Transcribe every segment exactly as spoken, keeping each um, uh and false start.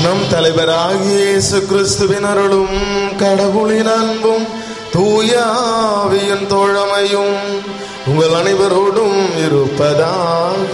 நம் தலைவராகிய இயேசு கிறிஸ்துவின் அருளும் கடவுளின் அன்பும் தூய ஆவியின் தோழமையும் உங்கள் அனைவரோடும் இருப்பதாக.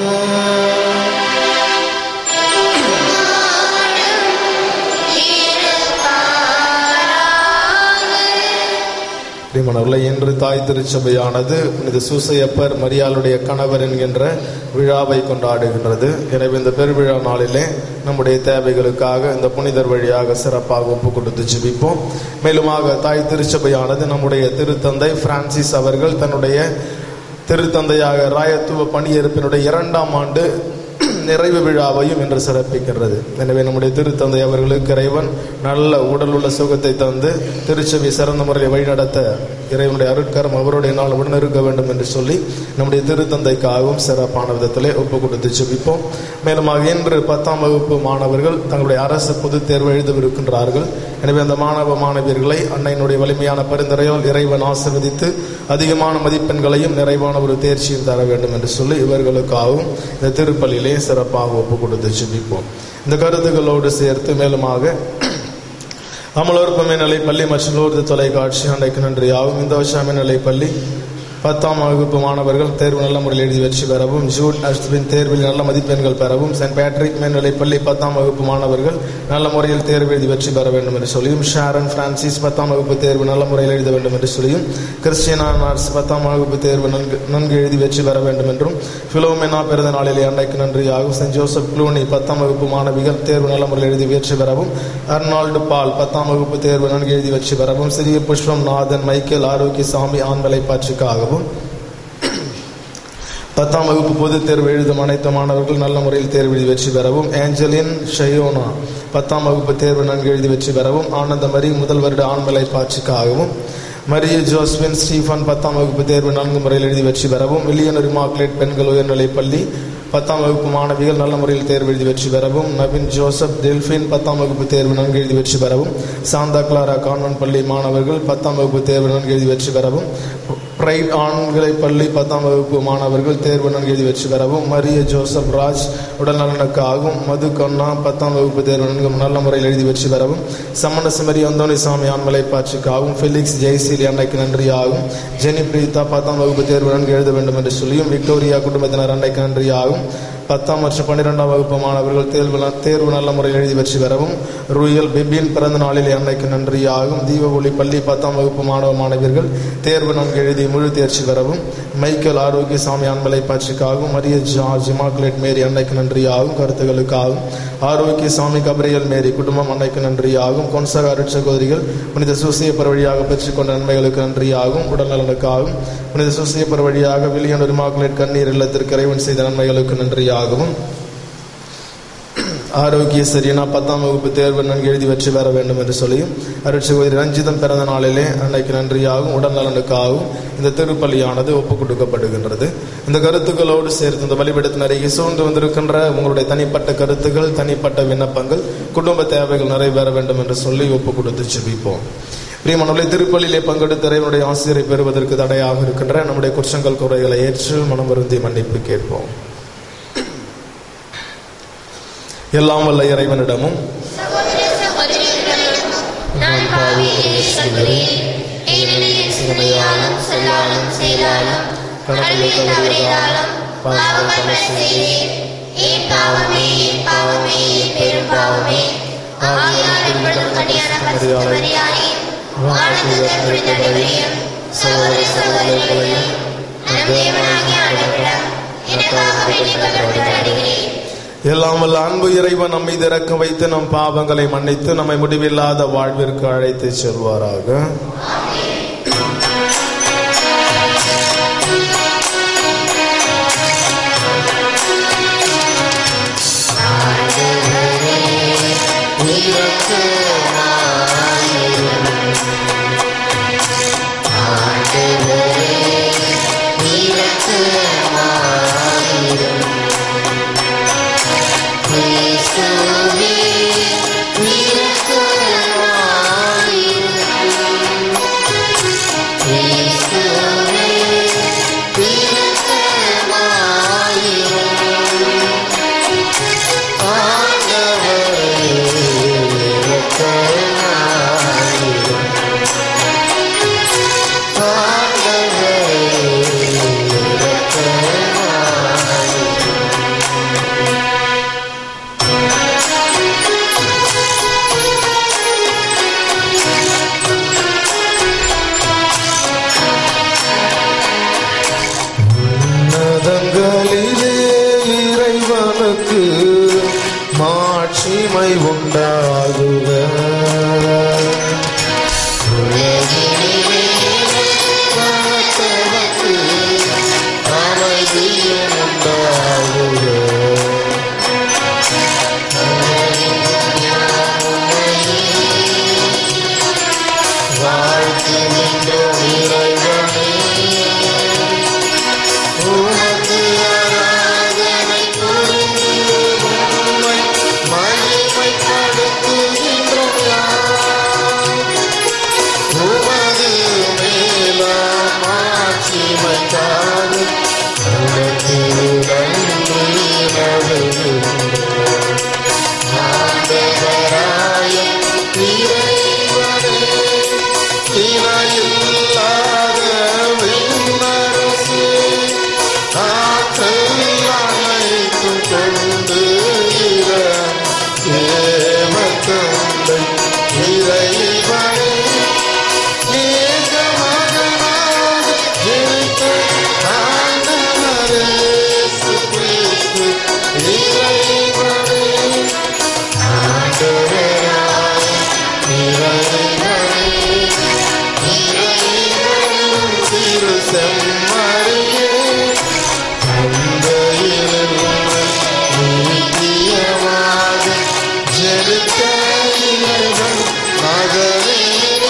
இன்று தாய் திருச்சபையானது புனித சூசையப்பர் மரியாளுடைய கணவர் என்கின்ற விழாவை கொண்டாடுகின்றது. எனவே இந்த பெருவிழா நாளிலே நம்முடைய தேவைகளுக்காக இந்த புனிதர் வழியாக சிறப்பாக ஒப்பு கொடுத்து ஜெபிப்போம். மேலுமாக தாய் திருச்சபையானது நம்முடைய திருத்தந்தை பிரான்சிஸ் அவர்கள் தன்னுடைய திருத்தந்தையாக ராயத்துவ பணியேற்பினுடைய இரண்டாம் ஆண்டு நிறைவு விழாவையும் இன்று சிறப்பிக்கின்றது. எனவே நம்முடைய திருத்தந்தை அவர்களுக்கு இறைவன் நல்ல உடல் உள்ள சுகத்தை தந்து திருச்சபை சிறந்த முறையில் வழிநடத்த இறைவனுடைய அருட்கரம் அவருடைய நாள் உடனிருக்க வேண்டும் என்று சொல்லி நம்முடைய திருத்தந்தைக்காகவும் சிறப்பான விதத்திலே ஒப்பு கொடுத்து ஜெபிப்போம். மேலுமாக இன்று பத்தாம் வகுப்பு மாணவர்கள் தங்களுடைய அரசு பொதுத் தேர்வு எழுதவிருக்கின்றார்கள். எனவே அந்த மாணவ மாணவியர்களை அன்னையினுடைய வலிமையான பரிந்துரையால் இறைவன் ஆசீர்வதித்து அதிகமான மதிப்பெண்களையும் நிறைவான ஒரு தேர்ச்சியும் தர வேண்டும் என்று சொல்லி இவர்களுக்காகவும் இந்த திருப்பலியிலே சிறப்பாக ஒப்பு கொடுத்து ஜெபிப்போம். இந்த கருத்துக்களோடு சேர்த்து மேலுமாக அமலோர் மேல்நிலை பள்ளி மற்றும் லூர்து தொலைக்காட்சி அன்றைக்கு நன்றியாகும். இந்த வருஷம் மேல்நிலை பள்ளி பத்தாம் வகுப்பு மாணவர்கள் தேர்வு நல்ல முறையில் எழுதி வெற்றி பெறவும், ஜூட் அஸ்வின் தேர்வில் நல்ல மதிப்பெண்கள் பெறவும், சென்ட் பேட்ரிக் மேல்நிலை பள்ளி பத்தாம் வகுப்பு மாணவர்கள் நல்ல முறையில் தேர்வு எழுதி வெற்றி பெற வேண்டும் என்று சொல்லியும், ஷாரன் பிரான்சிஸ் பத்தாம் வகுப்பு தேர்வு நல்ல முறையில் எழுத வேண்டும் என்று சொல்லியும், கிறிஸ்டியனா நார்ஸ் பத்தாம் வகுப்பு தேர்வு நன்கு நன்கு எழுதி வெற்றி பெற வேண்டும் என்றும், பிலோமெனா பிறந்த நாளிலே அன்றைக்கு நன்றியாகும். சென்ட் ஜோசப் க்ளூனி பத்தாம் வகுப்பு மாணவிகள் தேர்வு நல்ல முறையில் எழுதி வெற்றி பெறவும், அர்னால்டு பால் பத்தாம் வகுப்பு தேர்வு நன்கு எழுதி வெற்றி பெறவும், சிறிய புஷ்பம் நாதன் மைக்கேல் ஆரோக்கியசாமி ஆண்மலை பாட்சிக்காகவும், பத்தாம் வகுப்பு பொதுத் தேர்வு எழுதும் அனைத்து மாணவர்கள் நல்ல முறையில் தேர்வு எழுதி வெற்றி பெறவும், ஏஞ்சலின் ஷயோனா பத்தாம் வகுப்பு தேர்வு நன்கு எழுதி வெற்றி பெறவும், ஆனந்த மரி முதல் வருட ஆண்மலை பாட்சிக்காகவும், மரிய ஜோஸ்பின் ஸ்டீஃபன் பத்தாம் வகுப்பு தேர்வு நான்கு முறையில் எழுதி வெற்றி பெறவும், வில்லியனூர் இமாக்குலேட் பெண்கள் உயர்நிலைப் பள்ளி பத்தாம் வகுப்பு மாணவிகள் நல்ல முறையில் தேர்வு எழுதி வெற்றி பெறவும், நவீன் ஜோசப் டெல்பின் பத்தாம் வகுப்பு தேர்வு நன்கு எழுதி வெற்றி பெறவும், சாந்தா கிளாரா கான்வென்ட் பள்ளி மாணவர்கள் பத்தாம் வகுப்பு தேர்வு நன்கு எழுதி வெற்றி பெறவும், பிரைட் ஆண்களை பள்ளி பத்தாம் வகுப்பு மாணவர்கள் தேர்வு நன்கு எழுதி வெற்றி பெறவும், மரிய ஜோசப் ராஜ் உடல் நலனுக்காகவும், மது கண்ணா பத்தாம் வகுப்பு தேர்வு நன்கு நல்ல முறையில் எழுதி வெற்றி பெறவும், சமணசுமரி அந்தோனிசாமி ஆண்மலை பாட்சிக்காகவும், ஃபெலிக்ஸ் ஜெய்சீலி அன்னைக்கு நன்றியாகும், ஜெனி பிரீதா பத்தாம் வகுப்பு தேர்வு நன்கு எழுத வேண்டும் என்று சொல்லியும், விக்டோரியா குடும்பத்தினர் அன்னைக்கு நன்றியாகும், பத்தாம் மற்றும் பன்னிரெண்டாம் வகுப்பு மாணவர்கள் தேர்வு தேர்வு நல்ல முறையில் எழுதி வெற்றி பெறவும், ரூயல் பிபின் பிறந்த நாளில் அன்னைக்கு நன்றியாகும், தீப ஒளி பள்ளி பத்தாம் வகுப்பு மாணவ மாணவியர்கள் தேர்வு நன்கு எழுதி முழு தேர்ச்சி பெறவும், மைக்கேல் ஆரோக்கியசாமி ஆண்மலை பாட்சிக்காகவும், மரிய ஜார்ஜ் இமாக்குலேட் மேரி அன்னைக்கு நன்றியாகும், கருத்துக்களுக்காகவும், ஆரோக்கியசாமி கபிரியல் மேரி குடும்பம் அன்னைக்கு நன்றியாகும், கொன்சக அருட்சகோதரிகள் புனித சூசியப்பர் வழியாக பெற்றுக்கொண்ட நன்மைகளுக்கு நன்றியாகும், உடல் நலனுக்காகவும், புனித சூசியப்பர் வழியாக வில்லியனூர் இமாக்குலேட் கண்ணீர் இல்லத்திற்கு இறைவன் செய்த நன்மைகளுக்கு நன்றியாகும், ஆரோக்கிய சரியா பத்தாம் வகுப்பு தேர்வு நன்கு எழுதி வெற்றி பெற வேண்டும் என்று சொல்லியும், அருட்சகோதரி ரஞ்சிதம் பிறந்த நாளிலே அன்னைக்கு நன்றியாகும், உடல் நலனுக்காகவும் இந்த திருப்பலியானது ஒப்புக் கொடுக்கப்படுகின்றது. இந்த கருத்துக்களோடு சேர்த்து இந்த பலிபீடத்தினரை சூழ்ந்து வந்திருக்கின்ற உங்களுடைய தனிப்பட்ட கருத்துக்கள், தனிப்பட்ட விண்ணப்பங்கள், குடும்ப தேவைகள் நிறைவேற வேண்டும் என்று சொல்லி ஒப்புக் கொடுத்து ஜெபிப்போம். பிரியமானவர்களே, திருப்பலியிலே பங்கெடுத்து இறைவனுடைய ஆசிரியரை பெறுவதற்கு தடையாக இருக்கின்ற நம்முடைய குற்றங்கள் குறைகளை ஏற்று மனம் வருந்தி மன்னிப்பு கேட்போம். எல்லாம் வல்ல இறைவனிடமும் எல்லாம் வல்ல அன்பு இறைவன் நம்மை இறக்க வைத்து நம் பாவங்களை மன்னித்து நம்மை முடிவில்லாத வாழ்விற்கு அழைத்து செல்வாராக. ஆண்டவரே மாட்சிமை உண்டாகுக. அமைதியும் உண்டாகுக. வாழ்த்துகின்றோம் இறைவனே, உமக்கு ஆராதனை புரிந்து உம்மை மகிமைப்படுத்துகின்றோம். உமது மேலாம் ஆட்சிமைக்காக உமக்கு நன்றி நல்குகின்றோம். ஆண்டவராய இறைவனே, இணையில்லாத விண்ணரசே, ஆற்றல் அனைத்தும் கொண்டு தேவத்தந்தை இறைவனே, ஏக மகனாக ஜனித்த ஆண்டவர் இயேசு கிறிஸ்து இறைவனே, ஆண்டவராய இறைவனே, இறைவனும் திரு செம்மறியே, தந்தையிலிருந்து நித்தியமாக ஜனித்த இறைவன் மகனே,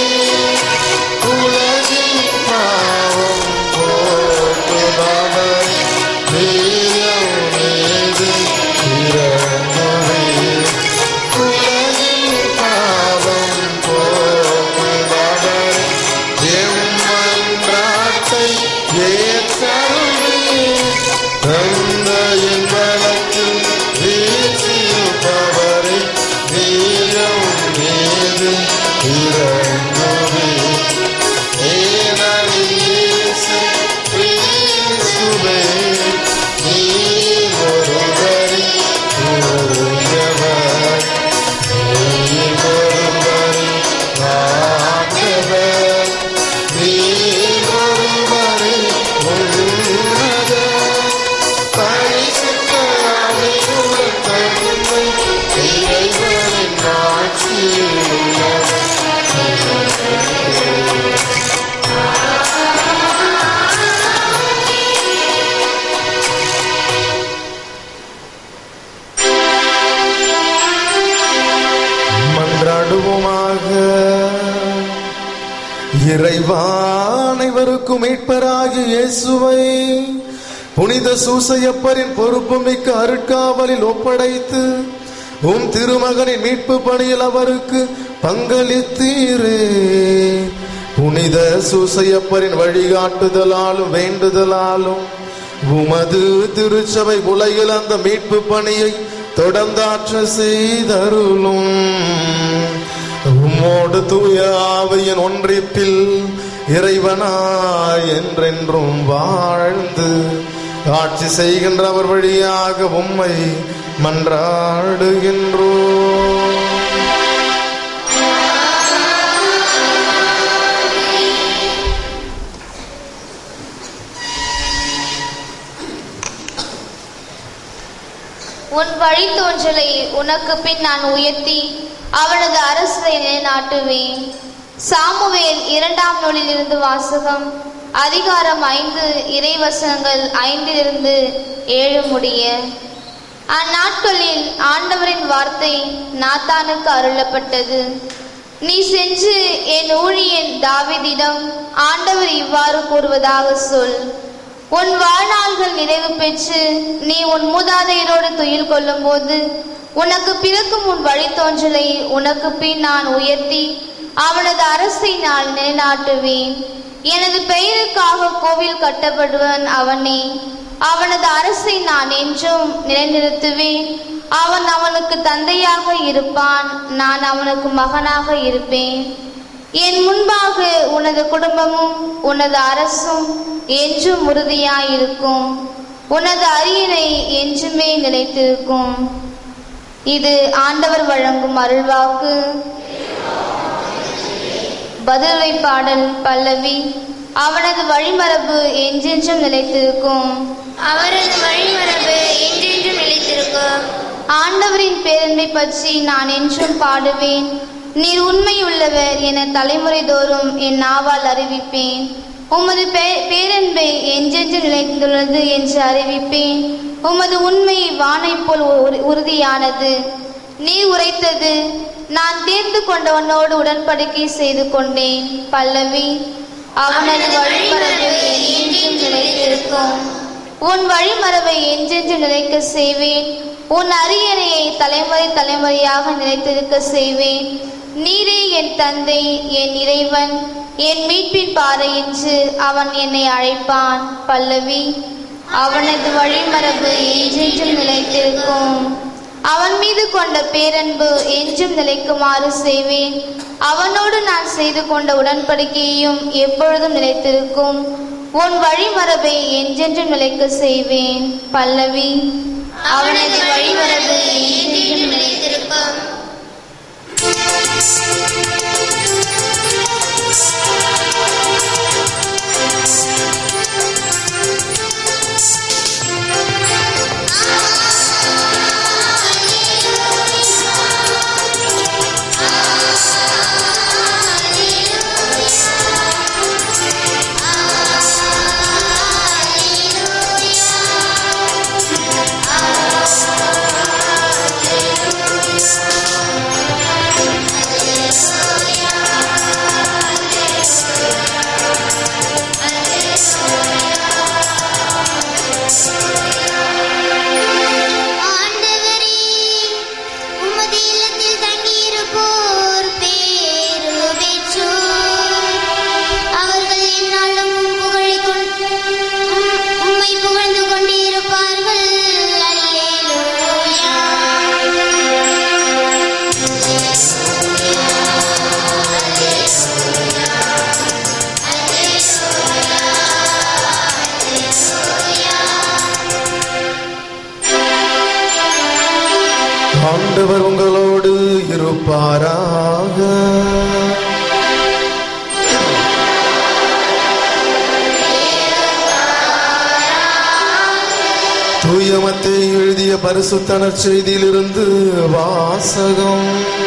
உலகின் பாவம் போக்குபவர், நீயும் மீது இறங்குவே. உலகின் பாவம் போக்குபவர், எம்மன்றாட்டை ஏற்றருளே. தந்தையின் பலத்தில் வீற்றிருப்பவரே, நீயும் மீது இறங்குவே. ஏனெனில் இயேசு கிறிஸ்துவே, நீர் ஒருவரே தூயவர், நீர் ஒருவரே ஆண்டவர், நீர் ஒருவரே உன்னதர், பரிசுத்த ஆவியுடன் தந்தை இறைவனின் ஆட்சியில் உள்ளவர். மன்றாடுவோமாக. இறைவா, அனைவருக்கும் மீட்பராகிய இயேசுவை புனித சூசையப்பரின் பொறுப்புமிக்க அருட்காவலில் ஒப்படைத்து உம் திருமகனின் மீட்பு பணியில் அவருக்கு பங்களித்தீரே. புனித சூசையப்பரின் வழிகாட்டுதலாலும் வேண்டுதலாலும் உமது திருச்சபை உலகில் அந்த மீட்பு பணியை தொடர்ந்தாற்ற செய்தருளும். உம்மோடு தூய ஆவியின் ஒன்றிப்பில் இறைவனாய் என்றென்றும் வாழ்ந்து ஆட்சி செய்கின்ற அவர் வழியாக உம்மை மன்றாடுகின்றோம். உன் வழித்தோன்றலை உனக்கு பின் நான் உயர்த்தி அவனது அரசை நிலைநாட்டுவேன். சாமுவேல் இரண்டாம் நூலில் இருந்து வாசகம். அதிகாரம் ஐந்து, இறைவசனங்கள் ஐந்திலிருந்து ஏழு முடிய. அந்நாட்களில் ஆண்டவரின் வார்த்தை நாத்தானுக்கு அருளப்பட்டது. நீ சென்று என் ஊழியன் தாவீதிடம் ஆண்டவர் இவ்வாறு கூறுவதாக சொல். உன் வாழ்நாள்கள் நிறைவு பெற்று நீ உன் மூதாதையரோடு துயில் கொள்ளும் போது உனக்கு பிறக்கும் உன் வழித்தோன்றலை உனக்கு பின் நான் உயர்த்தி அவனது அரசை நான் நிலைநாட்டுவேன். எனது பெயருக்காக கோவில் கட்டப்படுவன் அவனே. அவனது அரசை நான் என்றும் நிலைநிறுத்துவேன். அவன் அவனுக்கு தந்தையாக இருப்பான், நான் அவனுக்கு மகனாக இருப்பேன். என் முன்பாக உனது குடும்பமும் உனது அரசும் என்றும் உறுதியாயிருக்கும். உனது அரியணை என்றுமே நிலைத்திருக்கும். இது ஆண்டவர் வழங்கும் அருள்வாக்கு. பதிலுரை பாடல் பல்லவி. அவனது வழிமரபு என்றென்றும் நிலைத்திருக்கும். அவரது வழிமரபு என்றென்றும் நிலைத்திருக்கும். ஆண்டவரின் உமது பேரன்பை பற்றி நான் என்றும் பாடுவேன். நீர் உண்மையுள்ளவர் என தலைமுறை தோறும் என் நாவால் அறிவிப்பேன். உமது பேரன்பை என்றென்று நிலைத்துள்ளது என்று அறிவிப்பேன். உமது உண்மை வானை போல் உறுதியானது. நீர் உரைத்தது, நான் தேர்ந்து கொண்டவனோடு உடன்படிக்கை செய்து கொண்டேன். பல்லவி. அவனது வழிமரபு என்றென்றும் நிலைத்திருக்கும். உன் வழிமரபை என்றென்று நிலைக்க செய்வேன். உன் அரியணையை தலைமுறை தலைமுறையாக நிலைத்திருக்க செய்வேன். நீரே என் தந்தை, என் இறைவன், என் மீட்பின் பாறை என்று அவன் என்னை அழைப்பான். பல்லவி. அவனது வழிமரபு என்றென்றும் நிலைத்திருக்கும். அவன் மீது கொண்ட பேரன்பு என்றும் நிலைக்குமாறு செய்வேன். அவனோடு நான் செய்து கொண்ட உடன்படிக்கையும் எப்பொழுதும் நிலைத்திருக்கும். உன் வழிமரபை என்றென்றும் நிலைக்க செய்வேன். பல்லவி. அவனது வழிமரபு என்றென்றும் நிலைத்திருக்கும். ஆண்டவர் உங்களோடு இருப்பாராக. தூய மத்தேயு எழுதிய பரிசுத்த நற்செய்தியிலிருந்து வாசகம்.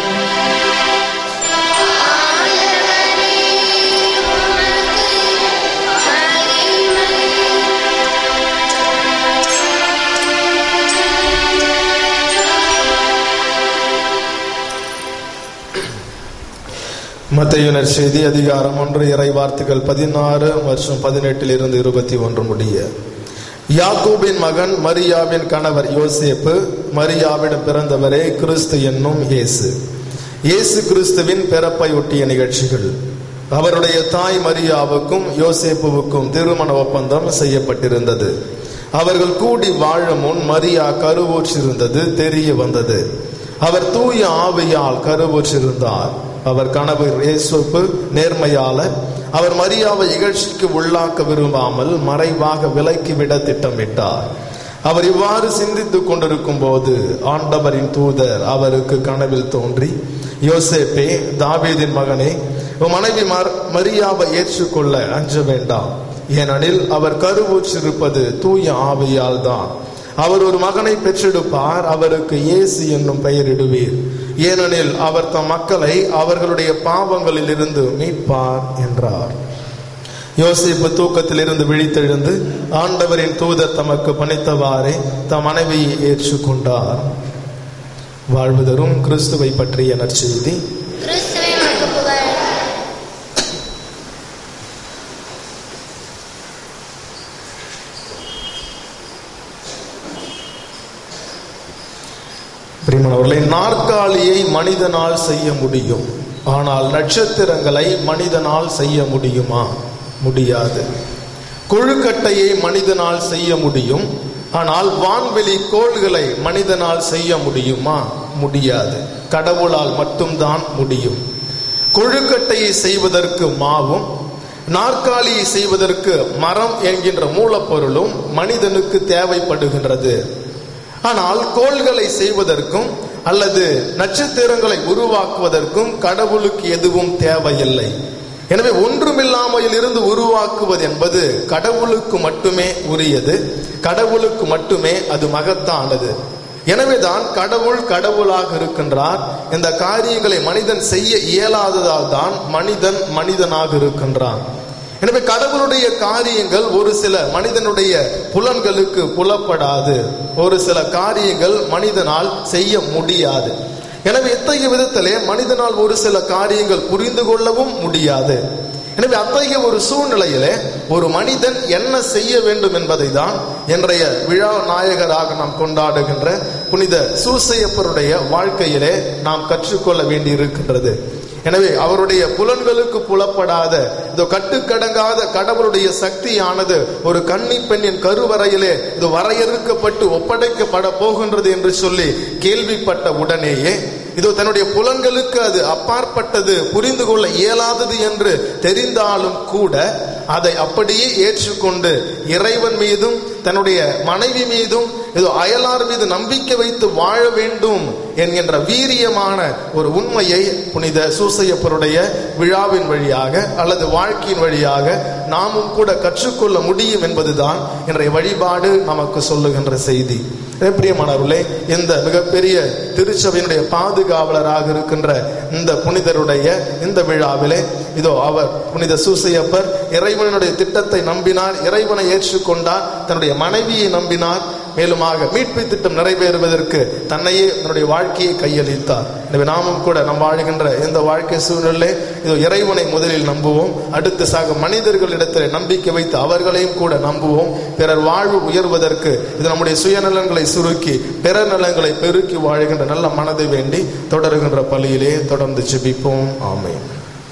மத்தேயு நற்செய்தி அதிகாரம் ஒன்று, இறை வார்த்தைகள் பதினாறு மற்றும் பதினெட்டில் இருந்து இருபத்தி ஒன்று முடிய. யாக்கோபின் மகன் மரியாவின் கணவர் யோசேப்பு, மரியாவிடம் பிறந்தவரே கிறிஸ்து என்னும் இயேசு. இயேசு கிறிஸ்துவின் பிறப்பை ஒட்டிய நிகழ்ச்சிகள். அவருடைய தாய் மரியாவுக்கும் யோசேப்புவுக்கும் திருமண ஒப்பந்தம் செய்யப்பட்டிருந்தது. அவர்கள் கூடி வாழ முன் மரியா கருவூற்றிருந்தது தெரிய வந்தது. அவர் தூய ஆவியால் கருவூற்றிருந்தார். அவர் கணவர் யோசேப்பு நேர்மையாளர். அவர் மரியாவை இகழ்ச்சிக்கு உள்ளாக்க விரும்பாமல் மறைவாக விலக்கிவிட திட்டமிட்டார். அவர் இவ்வாறு சிந்தித்துக் கொண்டிருக்கும் போது ஆண்டவரின் தூதர் அவருக்கு கனவில் தோன்றி, யோசேப்பே, தாவீதின் மகனே, உன் மனைவி மரியாவை ஏற்றுக்கொள்ள அஞ்ச வேண்டாம். ஏனெனில் அவர் கருவூற்றிருப்பது தூய ஆவியால் தான். அவர் ஒரு மகனை பெற்றெடுப்பார். அவருக்கு இயேசு என்னும் பெயரிடுவீர். ஏனெனில் அவர் தம் மக்களை அவர்களுடைய பாவங்களில் இருந்து மீட்பார் என்றார். யோசேப்பு தூக்கத்தில் இருந்து விழித்தெழுந்து ஆண்டவரின் தூதர் தமக்கு பணித்தவாறே தம் மனைவியை ஏற்றுக்கொண்டார். வாழ்வு தரும் கிறிஸ்துவை பற்றிய நற்செய்தி. பிரியமானவர்களே, நாற்காலியை மனிதனால் செய்ய முடியும், ஆனால் நட்சத்திரங்களை மனிதனால் செய்ய முடியுமா? முடியாது. கொழுக்கட்டையை மனிதனால் செய்ய முடியும், ஆனால் வான்வெளி கோள்களை மனிதனால் செய்ய முடியுமா? முடியாது. கடவுளால் மட்டும்தான் முடியும். கொழுக்கட்டையை செய்வதற்கு மாவும், நாற்காலியை செய்வதற்கு மரம் என்கின்ற மூலப்பொருளும் மனிதனுக்கு தேவைப்படுகின்றது. ஆனால் கோள்களை செய்வதற்கும் அல்லது நட்சத்திரங்களை உருவாக்குவதற்கும் கடவுளுக்கு எதுவும் தேவையில்லை. எனவே ஒன்றுமில்லாமையில் இருந்து உருவாக்குவது என்பது கடவுளுக்கு மட்டுமே உரியது. கடவுளுக்கு மட்டுமே அது மகத்தானது. எனவேதான் கடவுள் கடவுளாக இருக்கின்றார். இந்த காரியங்களை மனிதன் செய்ய இயலாததால் தான் மனிதன் மனிதனாக இருக்கின்றான். எனவே கடவுளுடைய காரியங்கள் ஒரு சில மனிதனுடைய புலன்களுக்கு புலப்படாது, ஒரு சில காரியங்கள் மனிதனால் செய்ய முடியாது. எனவே இத்தகைய விதத்திலே மனிதனால் ஒரு சில காரியங்கள் புரிந்து கொள்ளவும் முடியாது. எனவே அத்தகைய ஒரு சூழ்நிலையிலே ஒரு மனிதன் என்ன செய்ய வேண்டும் என்பதை தான் இன்றைய விழா நாயகராக நாம் கொண்டாடுகின்ற புனித சூசையப்பருடைய வாழ்க்கையிலே நாம் கற்றுக்கொள்ள வேண்டி இருக்கின்றது. எனவே அவருடைய புலன்களுக்கு புலப்படாத இந்த கட்டுக்கடங்காத கடவுளுடைய சக்தியானது ஒரு கன்னி பெண்ணின் கருவறையிலே இது வரையறுக்கப்பட்டு ஒப்படைக்கப்பட போகின்றது என்று சொல்லி கேள்விப்பட்ட உடனேயே இதோ தன்னுடைய புலன்களுக்கு அது அப்பாற்பட்டது, புரிந்து கொள்ள இயலாதது என்று தெரிந்தாலும் கூட அதை அப்படியே ஏற்றுக்கொண்டு இறைவன் மீதும் தன்னுடைய மனைவி மீதும் ஏதோ அயலார் மீது நம்பிக்கை வைத்து வாழ வேண்டும் என்கின்ற வீரியமான ஒரு உண்மையை புனித சூசையப்பருடைய விழாவின் வழியாக அல்லது வாழ்க்கையின் வழியாக நாமும் கூட கற்றுக்கொள்ள முடியும் என்பதுதான் இன்றைய வழிபாடு நமக்கு சொல்லுகின்ற செய்தி. பிரியமானவர்களே, இந்த மிகப்பெரிய திருச்சபையினுடைய பாதுகாவலராக இருக்கின்ற இந்த புனிதருடைய இந்த விழாவிலே இதோ அவர் புனித சூசையப்பர் இறைவனுடைய திட்டத்தை நம்பினார், இறைவனை ஏற்றுக்கொண்டார், தன்னுடைய மனைவியை நம்பினார், மேலுமாக மீட்பு திட்டம் நிறைவேறுவதற்கு தன்னையே தன்னுடைய வாழ்க்கையை கையளித்தார். எனவே நாமும் கூட நம் வாழ்கின்ற இந்த வாழ்க்கை சூழ்நிலை இதோ இறைவனை முதலில் நம்புவோம், அடுத்து சக மனிதர்களிடத்தில் நம்பிக்கை வைத்து அவர்களையும் கூட நம்புவோம். பிறர் வாழ்வு உயர்வதற்கு இது நம்முடைய சுயநலங்களை சுருக்கி பிறர் நலங்களை பெருக்கி வாழ்கின்ற நல்ல மனதை வேண்டி தொடருகின்ற பள்ளியிலே தொடர்ந்து ஜெபிப்போம். ஆமென்.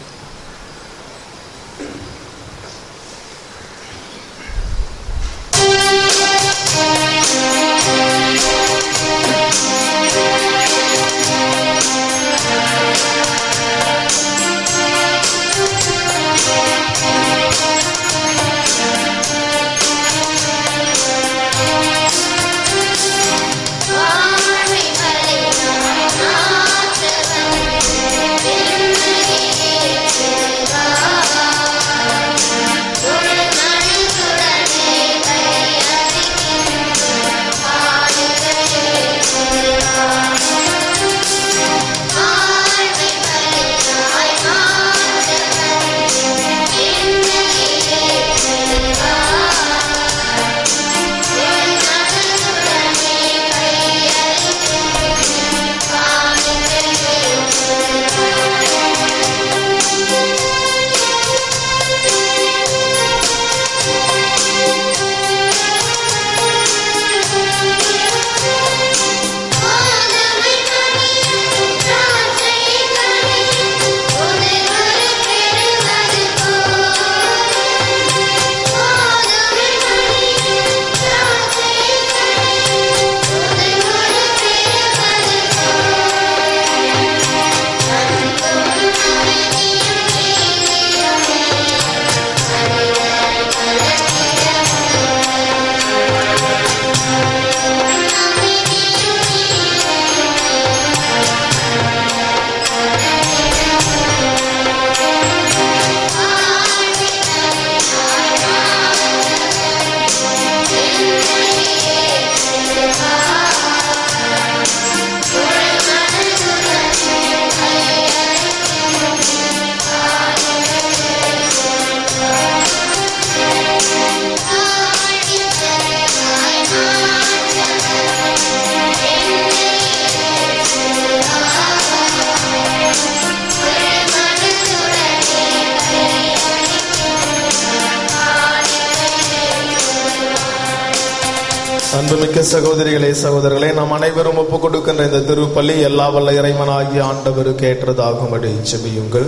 அன்புமிக்க சகோதரிகளே, சகோதரர்களே, நாம் அனைவரும் ஒப்புக் கொடுக்கின்ற இந்த திருப்பலி எல்லா வல்ல இறைவனாகிய ஆண்டவருக்கு ஏற்றதாகும்படி ஜெபியுங்கள்.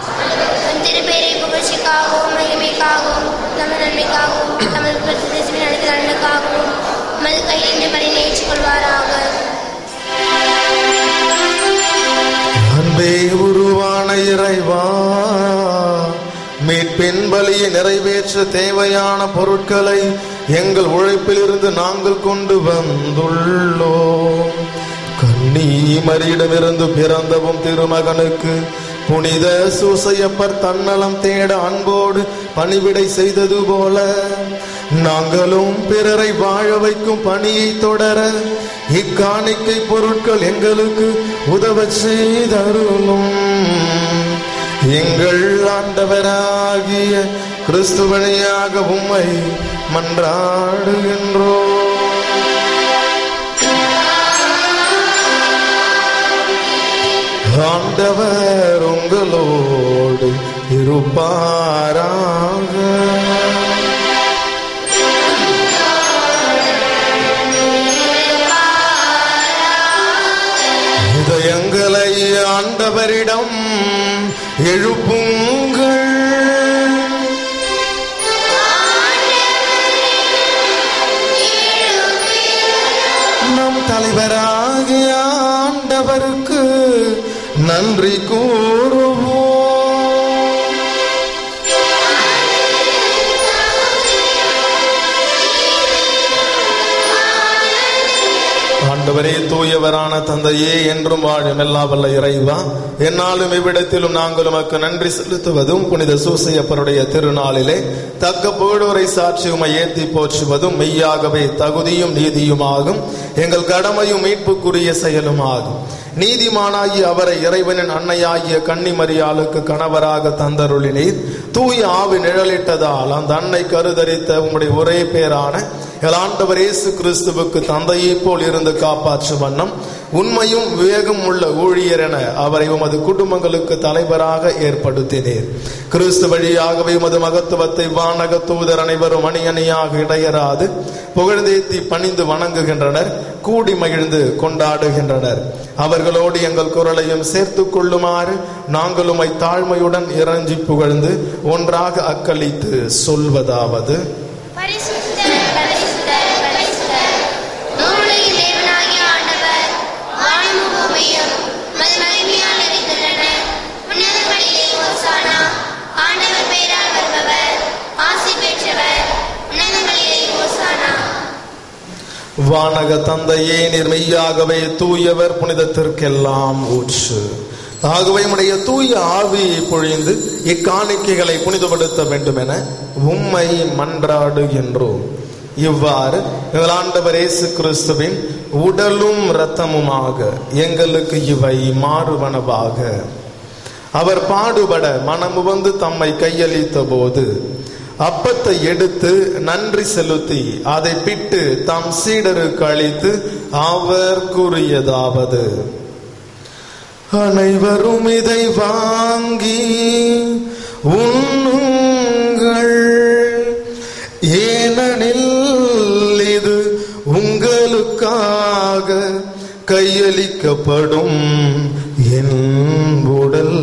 திருப்பேரை புகழ்ச்சிக்காகவும் மகிமைக்காகவும் நமது நன்மைக்காகவும் நமது பிரதேசத்தின் அனைத்து நலனுக்காகவும் நமது கையிலிருந்து பணியை ஏற்றுக்கொள்வாராக. அன்பே உருவான இறைவா, மீட்பின் பலியை நிறைவேற்ற தேவையான பொருட்களை எங்கள் உழைப்பிலிருந்து நாங்கள் கொண்டு வந்துள்ளோம். கன்னி மரியிடமிருந்து பிறந்தவும் திருமகனுக்கு புனித சூசையப்பர் தன்னலம் தேட அன்போடு பணிவிடை செய்தது போல நாங்களும் பிறரை வாழ வைக்கும் பணியை தொடர இக்காணிக்கை பொருட்கள் எங்களுக்கு உதவ செய்தருளும். எங்கள் ஆண்டவராகிய கிறிஸ்து வழியாக உம்மை மன்றாடுகின்றோம். ஆண்டவர் உங்களோடு இருப்பாராக. இதயங்களை ஆண்டவரிடம் எழுப்புங்கள். நம் தலைவராகிய ஆண்டவருக்கு நன்றி கூறுவோம். ஆண்டவரே, தூயவரான தந்தையே, என்றும் வாழும் எல்லா வல்ல இறைவா, என்னாலும் இவ்விடத்திலும் நாங்கள் உமக்கு நன்றி செலுத்துவதும் புனித சூசையப்பருடைய திருநாளிலே தக்க புகழோரை சாட்சி உமை ஏற்றி போற்றுவதும் மெய்யாகவே தகுதியும் நீதியுமாகும். எங்கள் கடமையும் மீட்புக்குரிய செயலுமாகும். நீதிமானாகிய அவரை இறைவனின் அன்னையாகிய கன்னிமரியாளுக்கு கணவராக தந்தருளினீர். தூய ஆவி நிழலிட்டதால் அந்த அன்னை கருதரித்த உம்முடைய ஒரே பேரான ஆண்டவர் இயேசு கிறிஸ்துவுக்கு தந்தையை போல் இருந்து காப்பாற்றும் வண்ணம் உண்மையும் விவேகம் உள்ள ஊழியர் என அவரை உமது குடும்பங்களுக்கு தலைவராக ஏற்படுத்தினீர். கிறிஸ்து வழியாகவே உமது மகத்துவத்தை வானக தூதர் அனைவரும் அணி அணியாக இடையராது புகழ்ந்தேத்தி பணிந்து வணங்குகின்றனர், கூடி மகிழ்ந்து கொண்டாடுகின்றனர். அவர்களோடு எங்கள் குரலையும் சேர்த்து கொள்ளுமாறு நாங்கள் உம்மை தாழ்மையுடன் இறைஞ்சி புகழ்ந்து ஒன்றாக அக்களித்து சொல்வதாவது: வானக தந்தையே, நீர் மெய்யாகவே தூயவர், புனிதத்திற்கெல்லாம் ஊற்று. ஆகவே உம்முடைய தூய ஆவியை பொழிந்து இக்காணிக்கைகளை புனிதப்படுத்த வேண்டும் என உம்மை மன்றாடுகின்றோம். இவ்வாறு எங்கள் ஆண்டவர் இயேசு கிறிஸ்துவின் உடலும் இரத்தமுமாக எங்களுக்கு இவை மாறுவனவாக. அவர் பாடுபட மனமுவந்து தம்மை கையளித்த போது அப்பத்தை எடுத்து நன்றி செலுத்தி அதை பிட்டு தம் சீடருக்கு அளித்து அவர் கூறியதாவது: அனைவரும் இதை வாங்கி உண்ணுங்கள், ஏனெனில் இது உங்களுக்காக கையளிக்கப்படும் என் உடல்.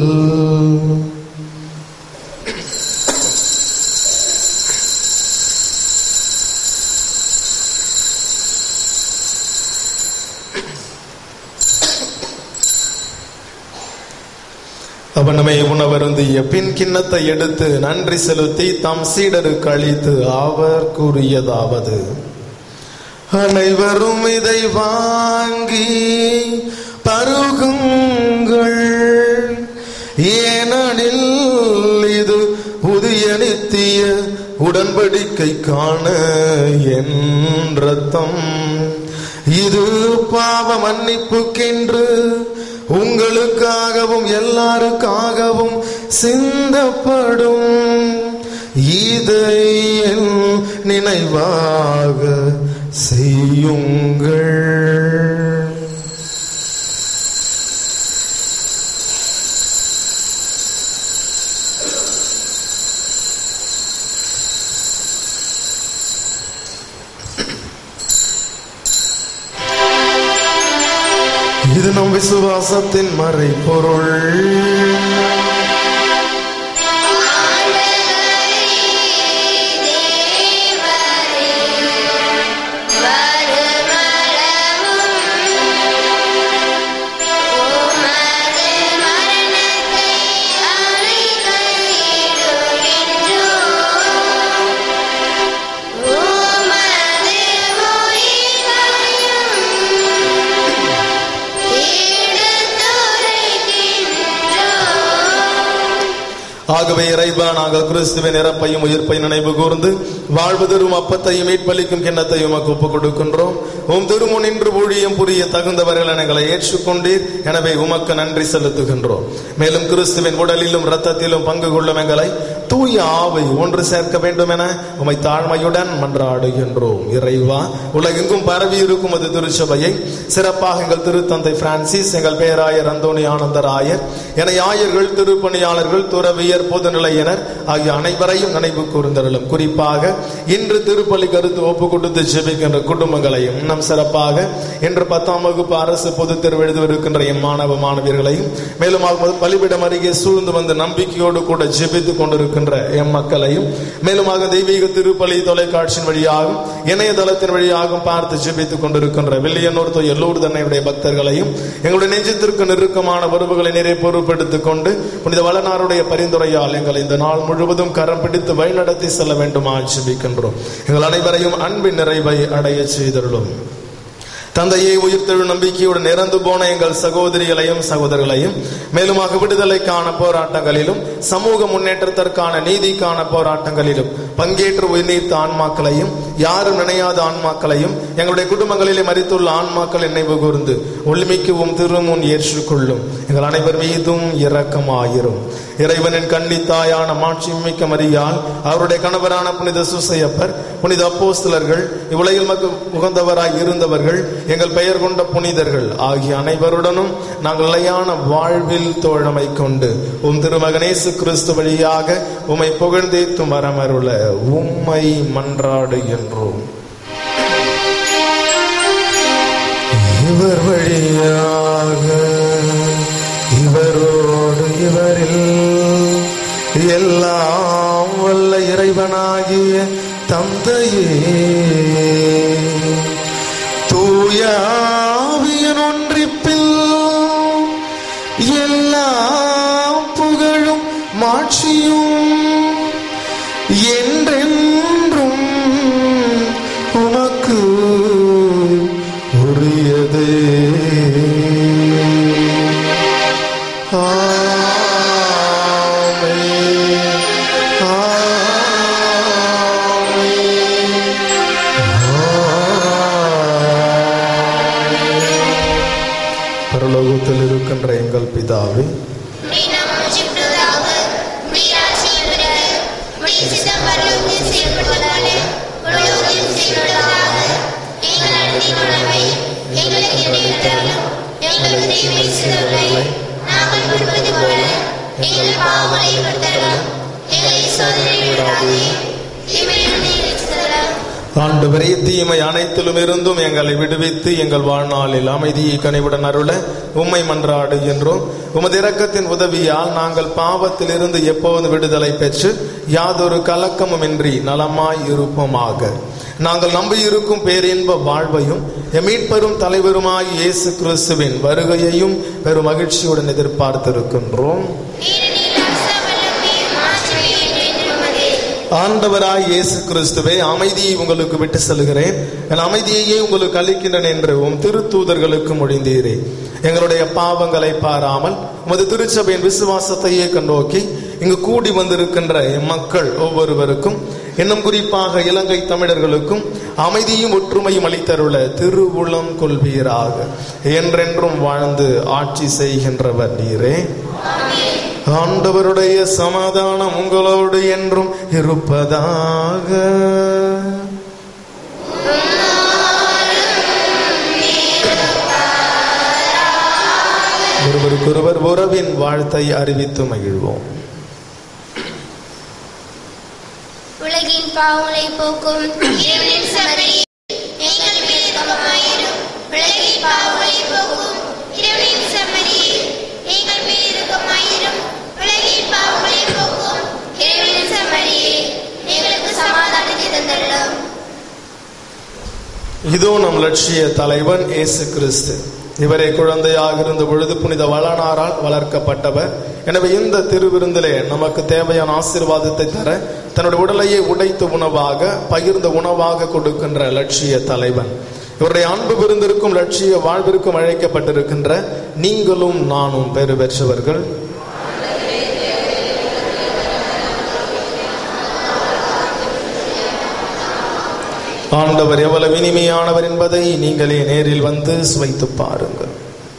அவனமே உணவருந்திய பின் கிண்ணத்தை எடுத்து நன்றி செலுத்தி தம் சீடருக்கு அளித்து அவர் கூறியதாவது: அனைவரும் இதை வாங்கி பருகுங்கள், ஏனெனில் இது புதிய நித்திய உடன்படிக்கைக்கான என் இரத்தம். இது பாவ மன்னிப்புக்கென்று உங்களுக்காகவும் எல்லாருக்காகவும் சிந்தப்படும். இதை என் நினைவாக செய்யுங்கள். இது நம் விசுவாசத்தின் மறைபொருள். எடுத்துரைக்கின்றோம். ஆகவே இறைவா, நாங்கள் கிறிஸ்துவின் இறப்பையும் உயிர்ப்பையும் நினைவு கூர்ந்து வாழ்வு தரும் அப்பத்தையும் மீட்பளிக்கும் கிண்ணத்தையும் உமக்கு ஒப்புக் கொடுக்கின்றோம். உம் திருமுன் நின்று ஊழியம் புரிய தகுந்தவர்கள் எங்களை ஏற்றுக்கொண்டீர். எனவே உமக்கு நன்றி செலுத்துகின்றோம். மேலும் கிறிஸ்துவின் உடலிலும் இரத்தத்திலும் பங்கு கொள்ளும் எங்களை தூய ஆவை ஒன்று சேர்க்க வேண்டும் என உமை தாழ்மையுடன் மன்றாடுகின்றோம். இறைவா, உலகெங்கும் பரவி இருக்கும் அது திருச்சபையை சிறப்பாக எங்கள் திருத்தந்தை பிரான்சிஸ், எங்கள் பேராயர் அந்தோணி ஆனந்தராயர், என ஆயர்கள், திருப்பணியாளர்கள், துறவியர், பொதுநிலையினர் ஆகிய அனைவரையும் நினைவு கூர்ந்தருளும். குறிப்பாக இன்று திருப்பலி கருத்து ஒப்பு கொடுத்து ஜெபிக்கின்ற குடும்பங்களையும், நம் சிறப்பாக இன்று பத்தாம் வகுப்பு அரசு பொது தேர்வு எழுதவிருக்கின்ற எம் மாணவ மாணவியர்களையும், மேலும் பலிபிடம் அருகே சூழ்ந்து வந்து நம்பிக்கையோடு கூட ஜெபித்துக் கொண்டிருக்கின்ற எம் மக்களையும், மேலுமாக தெய்வீக திருப்பலி தொலைக்காட்சியின் வழியாகவும் இணையதளத்தின் வழியாகவும் பார்த்து ஜெபித்துக் கொண்டிருக்கின்ற வில்லியனூர் தூய லூர்து அன்னையுடைய பக்தர்களையும், எங்களுடைய நெஞ்சத்திற்கு நெருக்கமான உறவுகளை நிறைய பொறுப்பெடுத்துக் கொண்டு புனித வளனாருடைய பரிந்துரை எங்களை இந்த நாள் முழுவதும் கரம் பிடித்து வழிநடத்தி செல்ல வேண்டுமா ஜெபிக்கின்றோம். எங்கள் அனைவரையும் அன்பின் நிறைவை அடைய செய்தருளும். தந்தையை உயிர்த்தெழு நம்பிக்கையுடன் இறந்து போன எங்கள் சகோதரிகளையும் சகோதரர்களையும், மேலுமாக விடுதலைக்கான போராட்டங்களிலும் சமூக முன்னேற்றத்திற்கான நீதிக்கான போராட்டங்களிலும் பங்கேற்று உயிர்நீத்த ஆன்மாக்களையும், யாரும் நினையாத ஆன்மாக்களையும், எங்களுடைய குடும்பங்களிலே மரித்துள்ள ஆன்மாக்கள் நினைவு கூர்ந்து ஒளிமிக்கவும் திருமுன் ஏற்றுக்கொள்ளும். எங்கள் அனைவர் மீதும் இரக்கமாயிரும். இறைவனின் கன்னித்தாயான மாட்சிமிக்க மரியாள், அவருடைய கணவரான புனித சூசையப்பர், புனித அப்போஸ்தலர்கள், இவ்வுலகில் மக்கள் உகந்தவராய் இருந்தவர்கள், எங்கள் பெயர் கொண்ட புனிதர்கள் ஆகிய அனைவருடனும் நாங்கள் நிலையான வாழ்வில் தோழமை கொண்டு உம் திருமகனேசு கிறிஸ்து வழியாக உம்மை புகழ்ந்தேத்தும் வரமருள உம்மை மன்றாடுகின்றோம். இவர் வழியாக இவரோடு இவரில் எல்லாம் வல்ல இறைவனாகிய தந்தையே, தூய ஆவியின் ஒன்றிப்பில் எல்லா புகழும் மாட்சியும் என்றென்றும் உமக்கு உரியதே. பரலோகத்தில் இருக்கின்ற எங்கள் பிதாவே, ஆண்டவரே, தீமை அனைத்திலும் இருந்தும் எங்களை விடுவித்து எங்கள் வாழ்நாளில் அமைதியை கனிவுடன் அருள உம்மை மன்றாடுகின்றோம். உமது இரக்கத்தின் உதவியால் நாங்கள் பாவத்தில் இருந்து எப்போது விடுதலை பெற்று யாதொரு கலக்கமும் இன்றி நலமாய் இருப்போமாக. நாங்கள் நம்பியிருக்கும் பேரின்ப வாழ்வையும் மீட்பெரும் தலைவருமாய் இயேசு கிறிஸ்துவின் வருகையையும் பெரும் மகிழ்ச்சியுடன் எதிர்பார்த்திருக்கின்றோம். ஆண்டவராய் இயேசு கிறிஸ்துவே, அமைதியை உங்களுக்கு விட்டு செல்கிறேன், என் அமைதியையே உங்களுக்கு அளிக்கின்றேன் என்று உம் திருத்தூதர்களுக்கு மொழிந்தீரே. எங்களுடைய பாவங்களை பாராமல் உமது திருச்சபையின் விசுவாசத்தையே கண்டோக்கி இங்கு கூடி வந்திருக்கின்ற மக்கள் ஒவ்வொருவருக்கும், இன்னும் குறிப்பாக இலங்கை தமிழர்களுக்கும் அமைதியும் ஒற்றுமையும் அளித்தருள திருவுளம் கொள்வீராக. என்றென்றும் வாழ்ந்து ஆட்சி செய்கின்றவர் நீரே. ஆண்டவருடைய சமாதானம் உங்களோடு என்றும் இருப்பதாக. ஒருவருக்கொருவர் உறவின் வாழ்த்தை அறிவித்து மகிழ்வோம். உலகின் பாவங்களை போக்கும் இறைவனின் சமரியே, எங்கள் மீது இரக்கமாயிரும். உலகின் பாவங்களை போக்கும் இறைவனின் சமரியே, எங்கள் மீது இரக்கமாயிரும். உலகின் பாவங்களை போக்கும் இறைவனின் சமரியே, எங்களுக்கு சமாதானத்தை தந்தருளும். இதோ நம் லட்சிய தலைவன் இயேசு கிறிஸ்து. இவரை குழந்தையாக இருந்த பொழுது புனித வளனாரால் வளர்க்கப்பட்டவர். எனவே இந்த திருவிருந்திலே நமக்கு தேவையான ஆசீர்வாதத்தை தர தன்னுடைய உடலையே உடைத்த உணவாக, பகிர்ந்த உணவாக கொடுக்கின்ற லட்சிய தலைவன். இவருடைய அன்பு விருந்திற்கும் லட்சிய வாழ்விற்கும் அழைக்கப்பட்டிருக்கின்ற நீங்களும் நானும் பெறு பெற்றவர்கள். ஆண்டவர் எவ்வளவு இனிமையானவர் என்பதை நீங்களே நேரில் வந்து சுவைத்து பாருங்கள்.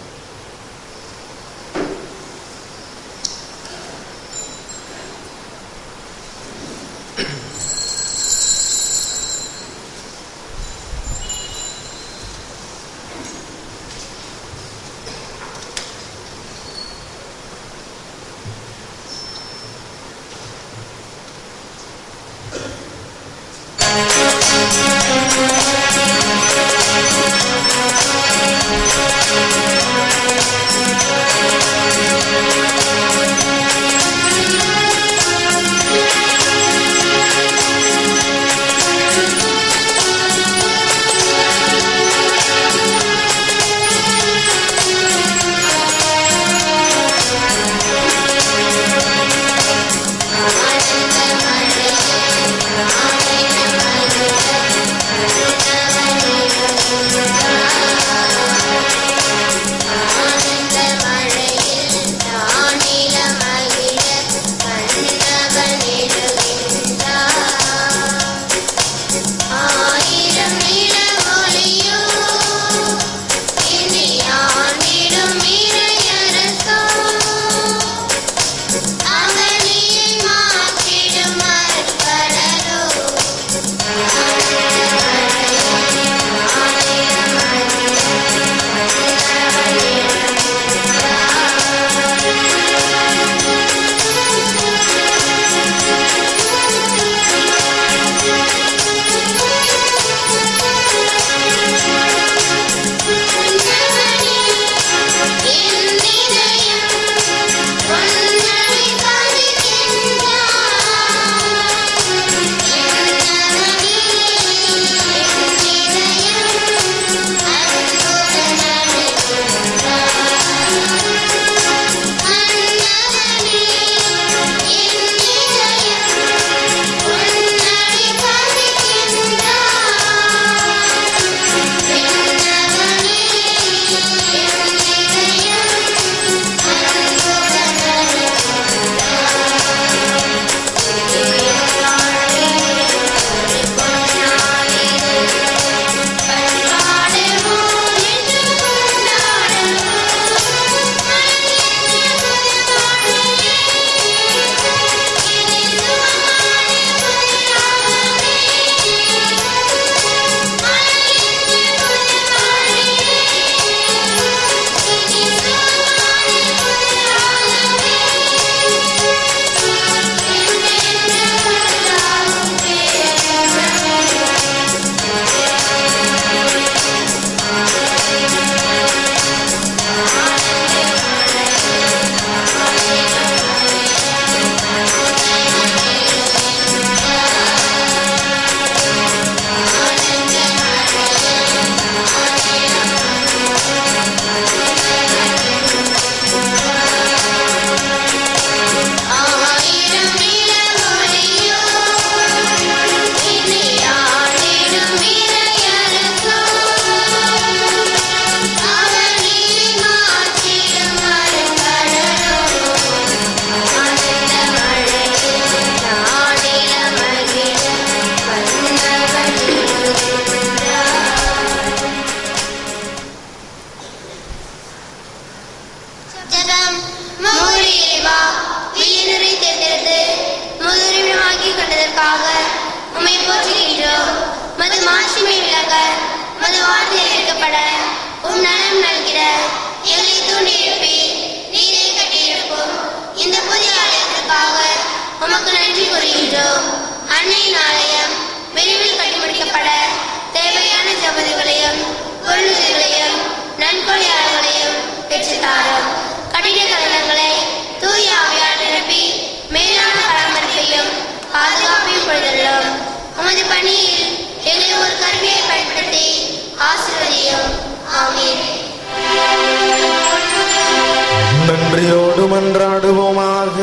நன்றியோடு மன்றாடுவோமாக.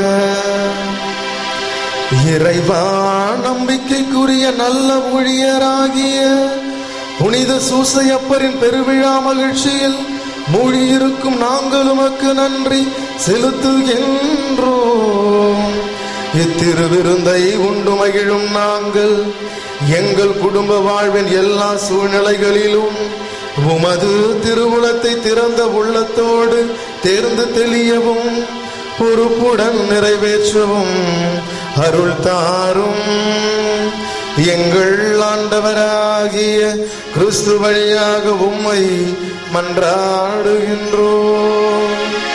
இறைவா, நம்பிக்கைக்குரிய நல்ல ஊழியராகிய புனித சூசையப்பரின் பெருவிழா மகிழ்ச்சியில் மூழ்கியிருக்கும் நாங்கள் உமக்கு நன்றி செலுத்துகின்றோம். இத்திருவிருந்தை உண்டு மகிழும் நாங்கள் எங்கள் குடும்ப வாழ்வின் எல்லா சூழ்நிலைகளிலும் உமது திருவுளத்தை திறந்த உள்ளத்தோடு தேர்ந்து தெளியவும் பொறுப்புடன் நிறைவேற்றவும் அருள் தாரும். எங்கள் ஆண்டவராகிய கிறிஸ்து வழியாக உம்மை மன்றாடுகின்றோம்.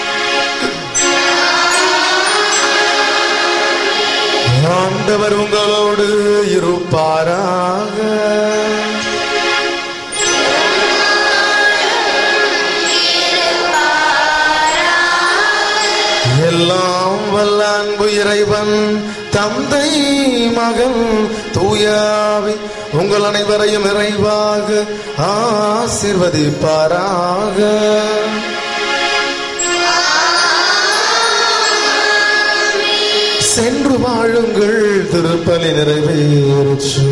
ஆண்டவர் உங்களோடு இருப்பாராக. எல்லாம் வல்ல அன்பு இறைவன் தந்தை மகன் தூயாவி உங்கள் அனைவரையும் நிறைவாக ஆசீர்வதிப்பாராக. சென்று வாழுங்கள், திருப்பலி நிறைவேற்று.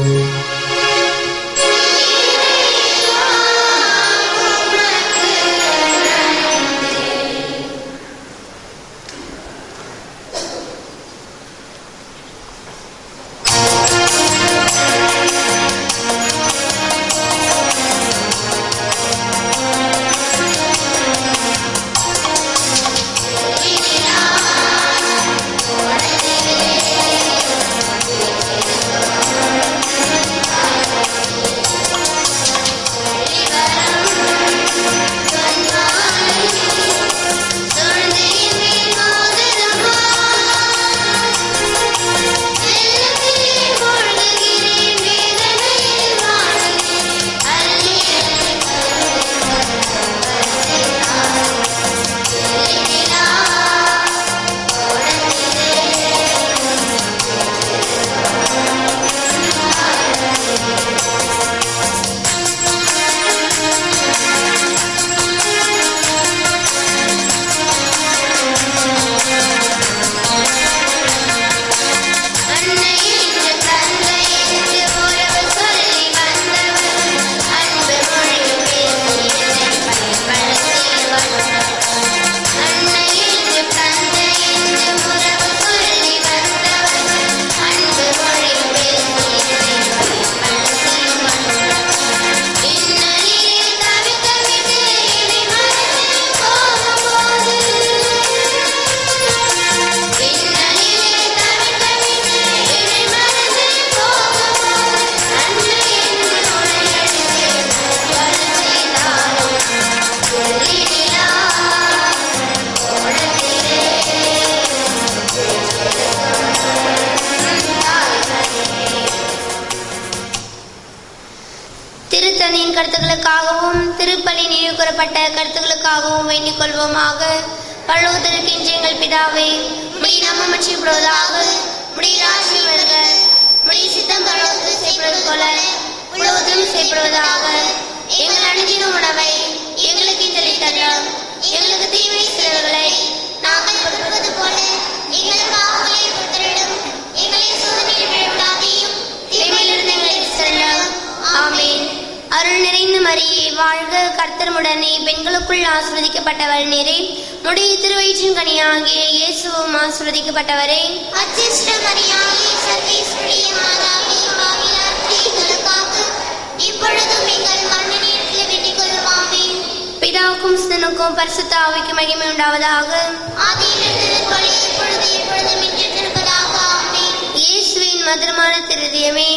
திருத்தந்தையின் கருத்துக்களுக்காகவும் திருப்பலி நினைவு கூறப்பட்ட கருத்துக்களுக்காகவும் வேண்டிக் கொள்வோமாக. பரலோகத்திற்கின்ற எங்கள் பிதாவே, உம்முடைய நாமம் மகிமைப்படுவதாக, உம்முடைய ராஜ்யம் வருக, உம்முடைய சித்தம் பரலோகத்தில் செய்யப்படுவது போல உலகத்திலும் செய்யப்படுவதாக. எங்கள் அனுதின உணவை எங்களுக்கு இன்றளித்தருளும். எங்களுக்கு தீமை செய்தவர்களை நாங்கள் பொறுப்பது போல எங்கள் பாவங்களை பொறுத்தருளும். எங்களை சோதனையில் விழவிடாதேயும் தீமையிலிருந்து எங்களை விடுவித்தருளும். ஆமென். அருள் நிறைந்த மரியே வாழ்க, கர்த்தருமுடனே பெண்களுக்குள் ஆசீர்வதிக்கப்பட்டவள் நீரே. உம்முடைய திருவயிற்றின் கனியாகிய இயேசுவும் ஆசீர்வதிக்கப்பட்டவரே. அச்சிஷ்ட மரியாயே, சர்வேஸ்வரிய மாதாவே, பாவியார் எங்களுக்காக இப்பொழுதும் எங்கள் மரண நேரத்தில் வேண்டிக் கொள்ளும். ஆமென். பிதாவுக்கும் சுதனுக்கும் பரிசுத்த ஆவிக்கும் மகிமை உண்டாவதாக. ஆதியிலிருந்தது போல இப்பொழுது எப்பொழுதும் என்றிருப்பதாக. ஆமென். இயேசுவின் மதுரமான திருதயமே,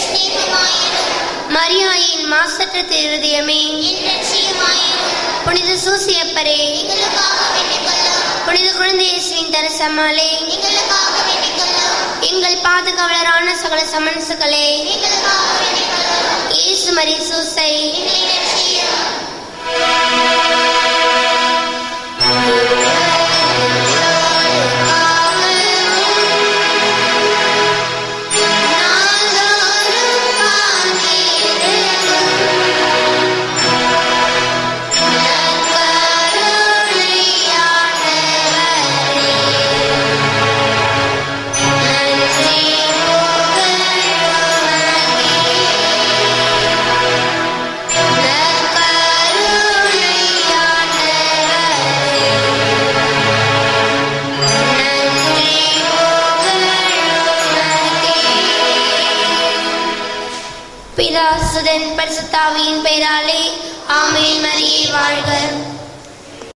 மரியாயின் மாசற்ற திருதயமே, புனித சூசியப்பரே, புனித குழந்தை இயேசுவின் தரசம்மாளே, எங்கள் பாதுகாவலரான சகல சமன்சுகளே, இயேசு மரி சூசை, கருணை பிதா சுதன் பரிசுத்தாவியின் பெயராலே ஆமென். மரியே வாழ்க.